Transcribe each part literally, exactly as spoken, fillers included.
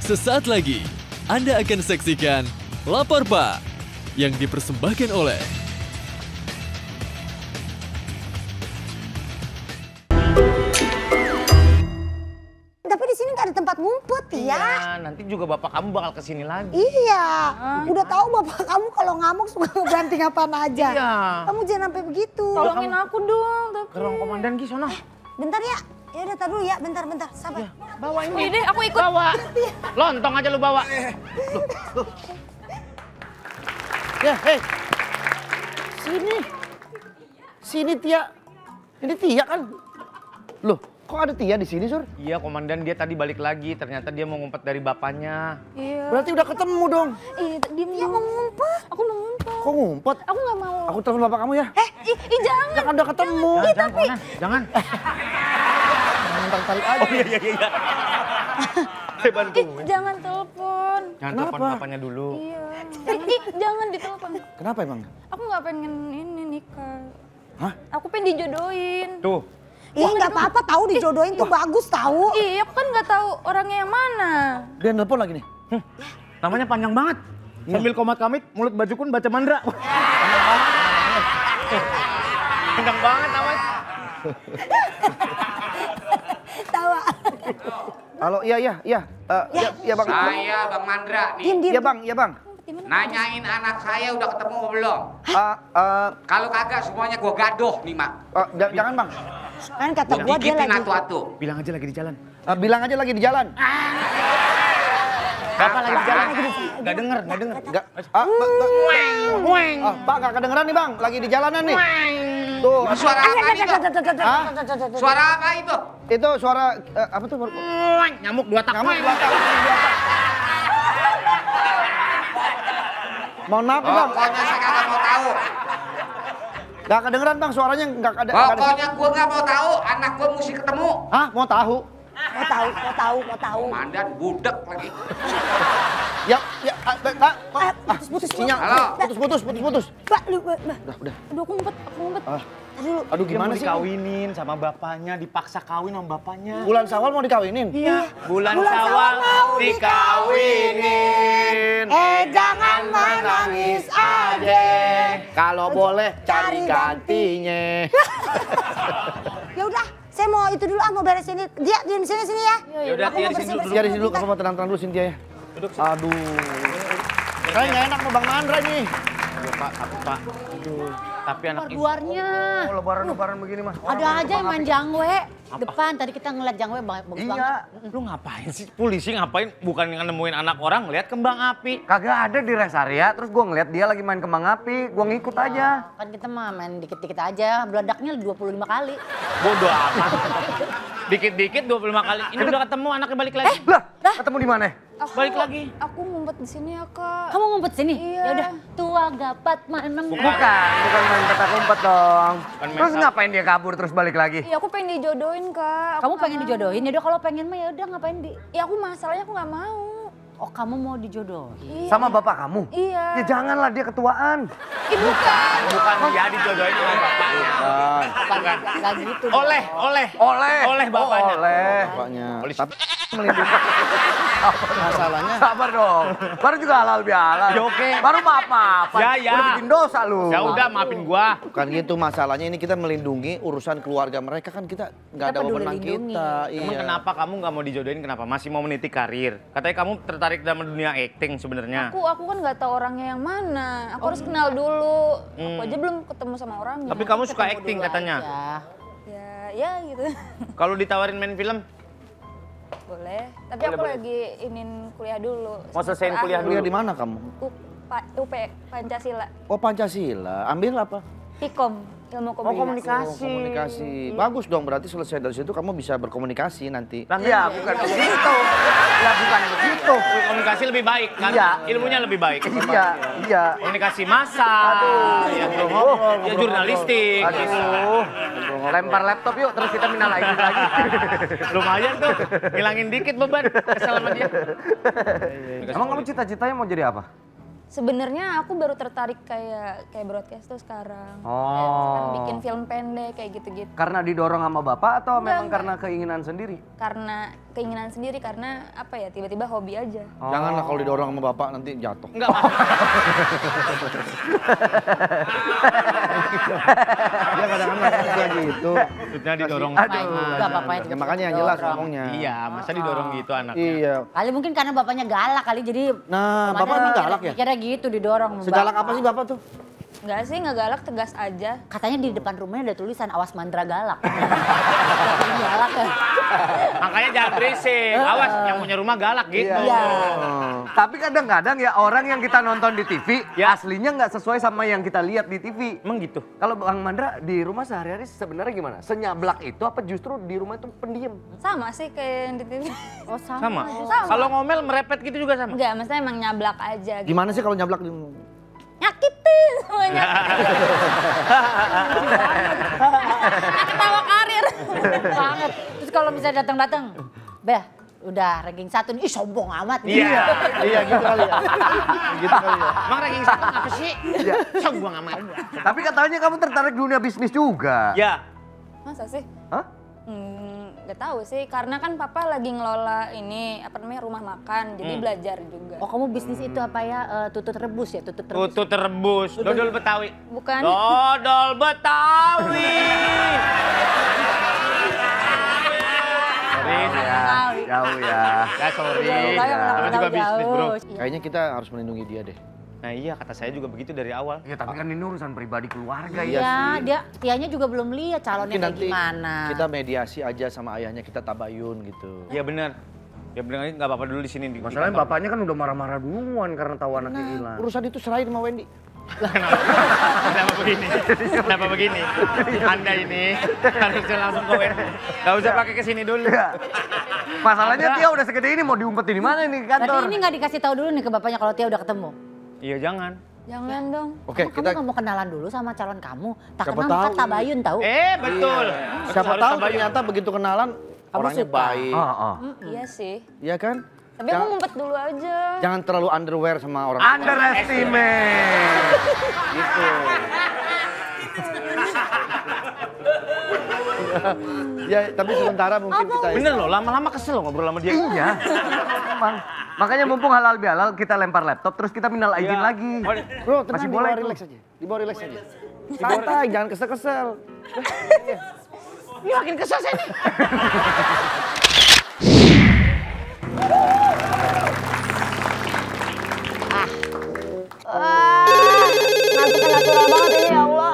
Sesaat lagi, Anda akan saksikan Lapor Pak yang dipersembahkan oleh Tapi di sini nggak ada tempat ngumpet ya. Iya, nanti juga bapak kamu bakal kesini lagi. Iya, udah tahu bapak kamu kalau ngamuk suka ngebanting apaan aja. Iya. Kamu jangan sampai begitu. Tolongin aku dong. Tapi... Ke ruang komandan Ki, sono. Bentar ya, ya udah tar dulu ya, bentar-bentar, sabar. Ya, bawa ini. Udah deh, aku ikut. Bawa. Lontong aja lu bawa. Ya, hei. Sini. Sini Tia. Ini Tia kan? Loh, kok ada Tia di sini, Sur? Iya, komandan dia tadi balik lagi. Ternyata dia mau ngumpet dari bapaknya. Iya. Berarti udah ketemu dong. Ih, diem Dia mau ngumpet. Aku mau ngumpet. Kok ngumpet? Aku nggak mau. Aku telepon bapak kamu ya. Eh, ih, ih jangan. Ya kan udah ketemu. Jangan, jangan, komandan. Jangan. Jangan tarik aja. Oh iya, iya, iya. Saya bantu. Ih, jangan telepon. Jangan Kenapa? telepon bapaknya dulu. Iya. Ih, ih, jangan ditelepon. Kenapa emang? Aku nggak pengen ini nikah. Hah? Aku pengen dijodohin. Tuh. Ih nggak apa-apa tahu dijodohin tuh bagus tahu. Iya, aku kan nggak tahu orangnya yang mana. Dia nelpon lagi nih. Hmm, namanya panjang banget. Sambil komat kamit, mulut baju kun baca mandra. Panjang banget namanya. Tawa. Halo, iya, iya, iya. Eh, iya, iya Bang. Saya Bang Mandra nih. Diam diam. Iya Bang, iya Bang. Nanyain anak saya udah ketemu apa belum? Ah, eh, Kalau kagak semuanya gua gadoh nih, Mak. eh, j- jangan Bang. Kan kata gua dia Dikitin lagi. atu-atu. Bilang aja lagi di jalan. Eh, bilang aja lagi di jalan. Bapak lagi di jalan. Gak denger, gak denger. Enggak. Ah, Bang, Bang. Weng. Ah, Pak gak kedengeran nih Bang, lagi di jalanan nih. Tuh, Suara apa itu? Hah? Suara apa itu? Itu suara eh, apa tuh? Weng. Nyamuk dua tak. Nyamuk dua tak, nyamuk dua tak. Mohon maaf nih Bang, Pokoknya saya kagak mau tahu. gak kedengeran Bang, suaranya gak ada. nggak ada- Pokoknya gua nggak mau tahu. Anak gua mesti ketemu. Hah, mau tahu? Mau tahu, mau tahu, mau tahu. Komandan budek lagi. Ya, ya, ah, ah, ah, Eh, ah, putus, putus, sinyal, Halo. putus, putus, putus, putus. Mbak, lu, mbak, mbak. Udah, udah. Aduh, aku ngumpet, aku ngumpet. Ah, Dulu. aduh Dia gimana mau sih? dikawinin sama bapaknya, dipaksa kawin sama bapaknya. Bulan Syawal mau dikawinin? Iya. Bulan, Bulan Syawal Syawal mau dikawinin. Eh jangan menangis aja. Kalau boleh cari Cari gantinya. Ya udah, saya mau itu dulu ah mau beres ini. Dia di sini sini ya. Ya udah, Aku Tia mau di sini bersih-bersih Biar di sini dulu, bentar. kamu mau tenang-tenang dulu Cynthia ya. Aduh. Saya nggak enak sama Bang Mandra nih. Aduh, Pak, aku Pak. Aduh, tapi anak ibu. Luarnya. Oh, lebaran-lebaran begini mah. Ada aja yang main jangwe. Depan tadi kita ngeliat jangwe bagus banget. Iya, lu ngapain sih? Polisi ngapain? Bukan nemuin anak orang, lihat kembang api. Kagak ada di rest area, terus gue ngeliat dia lagi main kembang api, gue ngikut aja. Kan kita mah main dikit-dikit aja. Beledaknya dua puluh lima kali. Bodoh amat. Dikit-dikit dua puluh lima kali. Ini udah ketemu anaknya balik lagi. Lah, ketemu di mana? Aku, Balik lagi. Aku ngumpet di sini ya, Kak. Kamu ngumpet sini? Iya. Ya udah, tua gapat manam. Bukan, bukan main petak umpet dong. Bukan main Terus sap- ngapain dia kabur terus balik lagi? Iya, aku pengen dijodohin, Kak. Aku Kamu nggak pengen mau. dijodohin? Ya udah kalau pengen mah ya udah ngapain di? Ya aku masalahnya aku nggak mau. Oh kamu mau dijodohin? Iya. Sama bapak kamu? Iya. Ya janganlah dia ketuaan. Ih, bukan. Bukan dia dijodohin sama bapaknya. Bukan, nggak gitu. Oleh, oleh. Oleh. Oleh bapaknya. Oh, oleh. Bapaknya. Polisi. Tapi melindungi. Masalahnya. Sabar dong. Baru juga halal bihalal. Ya, oke. Baru maaf-maafan. Ya, ya. Udah bikin dosa lu. Ya udah, maafin gua. Bukan gitu masalahnya, ini kita melindungi urusan keluarga mereka kan kita nggak ada Kita peduli wewenang lindungi. kita. Emang Iya. kenapa kamu nggak mau dijodohin? Kenapa? Masih mau meniti karir? Katanya kamu tertarik dalam dunia acting sebenarnya. Aku aku kan nggak tahu orangnya yang mana. Aku harus kenal dulu. Aku Hmm. aja belum ketemu sama orangnya. Tapi kamu suka Ketemu acting dulu katanya. aja. Ya, ya gitu. Kalau ditawarin main film, Boleh. Tapi Boleh, aku boleh. lagi inin kuliah dulu. Mau selesaiin semester kuliah akhir. Kuliah di mana kamu? U, pa, U P Pancasila. Oh Pancasila. Ambil apa? Ikom, ilmu komunikasi. komunikasi. Oh, komunikasi. Bagus dong, berarti selesai dari situ kamu bisa berkomunikasi nanti. Iya, bukan begitu. Ya bukan begitu. komunikasi lebih baik kan? Iya. Ilmunya lebih baik. Iya, iya. Komunikasi massa, ya, ya jurnalistik. bisa. Aduh, lempar laptop yuk, terus kita minal aidin lagi. Lumayan tuh, ngilangin dikit beban kesel sama dia. Emang kamu cita-citanya mau jadi apa? Sebenarnya aku baru tertarik kayak kayak broadcast tuh sekarang. Oh. Kayak misalkan bikin film pendek kayak gitu-gitu. Karena didorong sama bapak atau Enggak, memang enggak. karena keinginan sendiri? Karena keinginan sendiri, karena apa ya, tiba-tiba hobi aja. Oh. Janganlah kalau didorong sama bapak nanti jatuh. Enggak Mas. Dia kadang-kadang kayak gitu. Maksudnya didorong. Aduh. Enggak bapaknya juga Ya, makanya yang jelas didorong. ngomongnya. Iya, masa didorong gitu anaknya. Iya. Kali mungkin karena bapaknya galak kali jadi. Nah, Komandan bapak emang mikir- galak ya? Mikirnya gitu didorong. sama Segalak bapak. apa sih bapak tuh? Enggak sih, nggak galak, tegas aja. Katanya di depan rumahnya ada tulisan awas mandra galak. Galak ya. Makanya jangan berisik. Awas, yang punya rumah galak gitu. Iya. Oh. Tapi kadang-kadang ya orang yang kita nonton di T V, Ya. aslinya nggak sesuai sama yang kita lihat di T V. Emang gitu? Kalau Bang Mandra di rumah sehari-hari sebenarnya gimana? Senyablak itu apa justru di rumah itu pendiam? Sama sih kayak yang di T V. Oh sama. Sama? Sama. Kalau ngomel merepet gitu juga sama? Enggak, maksudnya emang nyablak aja gitu. Gimana sih kalau nyablak? Nyakitin semuanya. Ketawa karir. Banget. Terus kalau misalnya datang-datang, Beh, udah ranking satu nih, ih sombong amat nih. Iya. Iya gitu kali ya. Gitu kali ya. Emang ranking satu apa sih? Sombong amat. Tapi katanya kamu tertarik dunia bisnis juga. Ya. Masa sih? Hah? Hmm, nggak tahu sih, karena kan papa lagi ngelola ini, apa namanya, rumah makan, jadi Hmm. belajar juga. Oh kamu bisnis itu apa ya, eh, tutut rebus ya, tutut rebus. Tutut rebus, dodol Betawi. Bukan. Dodol Betawi. Sorry, Ya, jauh ya. ya sorry. Jauh, Namanya jauh, juga bisnis bro. jauh. Kayaknya kita harus melindungi dia deh. Nah iya, kata saya juga begitu dari awal. Ya tapi kan ini urusan pribadi keluarga ya. Iya, dia Tianya juga belum lihat calonnya Mungkin kayak nanti gimana. kita mediasi aja sama ayahnya, kita tabayun gitu. Iya benar. Ya benar, nggak apa-apa dulu di sini. di- di Masalahnya kantor. bapaknya kan udah marah-marah duluan karena tahu anaknya hilang. Urusan itu serahin sama Wendy. Kenapa begini? Kenapa begini? Anda ini harusnya langsung ke W N. Gak usah pakai ke sini dulu. Masalahnya Tia udah segede ini mau diumpetin di mana nih kantor? Berarti ini nggak dikasih tahu dulu nih ke bapaknya kalau Tia udah ketemu. Iya jangan. Jangan dong. Oke, Kamu- kita kamu nggak mau kenalan dulu sama calon kamu. Tak Siapa kenal tahu. kan tabayun tahu. Eh betul. Betul, siapa harus tahu tabayun. ternyata begitu kenalan Kamu orangnya suka. baik. Oh, oh. Iya sih. Iya kan? Tapi aku ngumpet dulu aja. Jangan terlalu underwear sama orang. Underestimate. Gitu. Ya, tapi sementara mungkin kita Bener loh, lama-lama kesel loh ngobrol sama dia. Iya. Emang. Makanya mumpung halal bihalal kita lempar laptop terus kita minal aidin Iya. lagi. Bro, tenang, Masih di boleh bawah itu. relax aja. Di bawah relax aja. Santai, jangan kesel-kesel. Ini makin kesel saya nih. Ngantuknya natural banget ini ya Allah.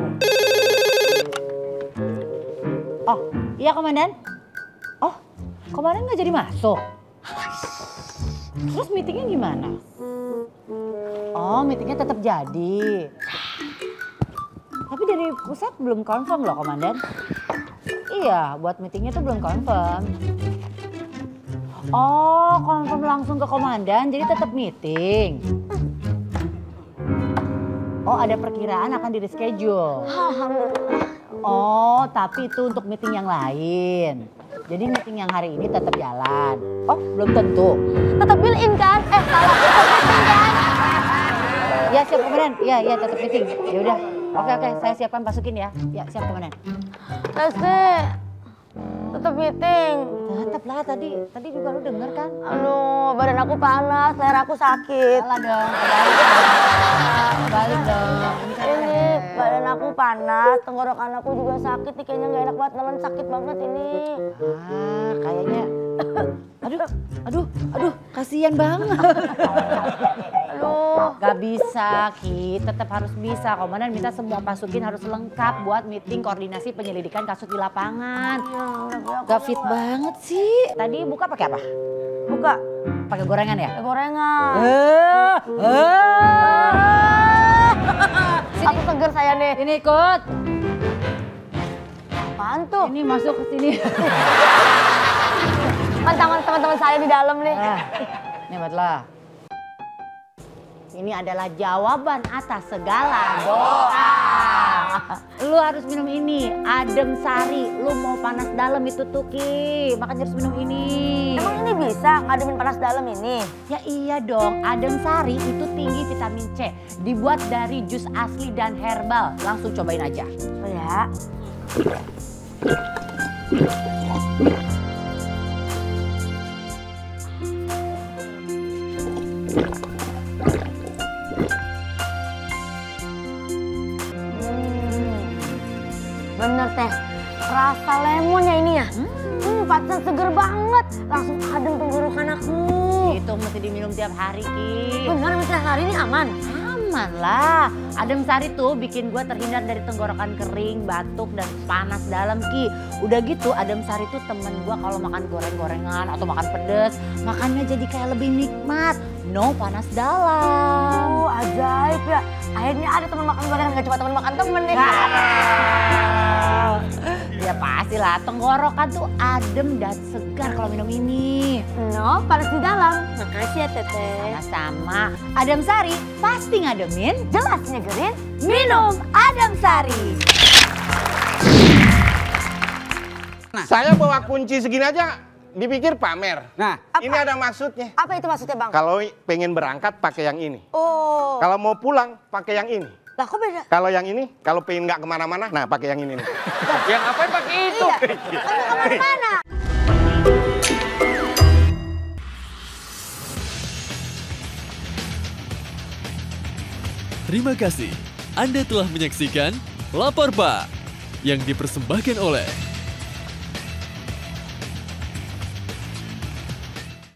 Oh, iya komandan. Oh, komandan nggak jadi masuk. Terus meetingnya gimana? Oh, meetingnya tetap jadi. Tapi dari pusat belum confirm loh komandan. Iya, buat meetingnya tuh belum confirm. Oh, confirm langsung ke komandan, jadi tetap meeting. Oh, ada perkiraan akan di reschedule. Oh, tapi itu untuk meeting yang lain. Jadi meeting yang hari ini tetap jalan. Oh, belum tentu. Tetap built-in kan? Eh, salah. Tetap built-in kan? Ya siap komandan. Ya, ya tetap meeting. Ya udah. Oke oke, saya siapkan masukin ya. Ya siap komandan. Resti, tetap meeting. Tetap lah tadi. Tadi juga lu denger kan? Aduh, badan aku panas, leher aku sakit. Salah dong. Kebalik dong. Kebalik dong. Ini badan aku panas, tenggorokan aku juga sakit nih, kayaknya nggak enak banget, nelen sakit banget ini. Ah, kayaknya. Aduh, aduh, aduh, kasihan banget. Aduh. Gak bisa, Ki. Tetap harus bisa. Komandan minta semua pasukin harus lengkap buat meeting koordinasi penyelidikan kasus di lapangan. Gak fit banget sih. Tadi buka pakai apa? Buka, Pakai gorengan ya? gorengan. Eh, eh. Aku seger saya nih. Ini ikut. Apaan tuh? Ini masuk ke sini. Kan tangan teman-teman saya di dalam nih. Ah, ini buatlah. Ini adalah jawaban atas segala doa. Lu harus minum ini, Adem Sari. Lu mau panas dalam itu tuh Ki, makanya harus minum ini. Emang ini bisa ngademin panas dalam ini? Ya iya dong, Adem Sari itu tinggi vitamin C. Dibuat dari jus asli dan herbal. Langsung cobain aja. Oh ya. Bener teh, rasa lemonnya ini ya. Hmm, pantesan seger banget. Langsung adem tenggorokan aku. Itu mesti diminum tiap hari Ki. Bener, misalnya hari ini aman? Aman lah. Adem Sari tuh bikin gue terhindar dari tenggorokan kering, batuk, dan panas dalam Ki. Udah gitu Adem Sari tuh temen gue kalau makan goreng-gorengan atau makan pedes, makannya jadi kayak lebih nikmat. No panas dalam. Oh ajaib ya. Akhirnya ada teman makan gorengan, gak cuma teman makan temen nih. Ya pastilah, tenggorokan tuh adem dan segar kalau minum ini. No, panas di dalam. Makasih ya Teteh. Sama-sama. Adem Sari pasti ngademin, Jelas nyegerin. minum Adem Sari. Saya bawa kunci segini aja, dipikir pamer. Nah, Ini ada maksudnya. Apa itu maksudnya Bang? Kalau pengen berangkat pakai yang ini. Oh. Kalau mau pulang pakai yang ini. Lah kok beda? Kalau yang ini, kalau pengen nggak kemana-mana, nah pakai yang ini nih. yang ngapain pakai itu? Iya. Kan mau kemana-mana? Terima kasih Anda telah menyaksikan Lapor Pak yang dipersembahkan oleh